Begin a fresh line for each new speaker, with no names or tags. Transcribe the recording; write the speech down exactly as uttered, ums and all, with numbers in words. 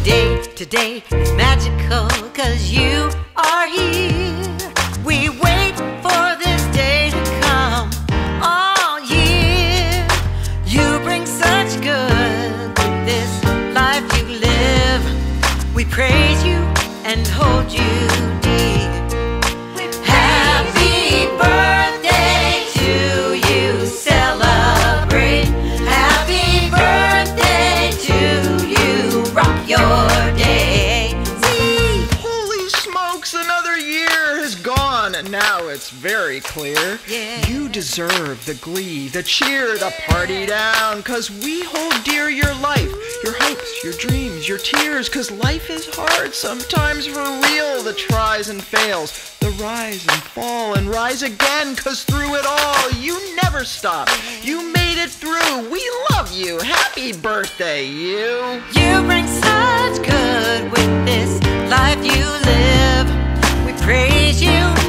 day today is magical, 'cause you are here. We wait for this day to come all year. You bring such good with this life you live. We praise you and hold you dear. Happy birthday to you, celebrate. Happy birthday to you, rock your day. See?
Holy smokes, another year has gone, and now it's very clear.
Yeah.
You deserve the glee, the cheer, the party down, 'cause we hold dear your life, your hopes, your dreams, your tears, 'cause life is hard sometimes for real, the tries and fails, the rise and fall and rise again, 'cause through it all you never stop. You made it through. We love you. Happy birthday, you.
You bring such good with this life you live. We praise you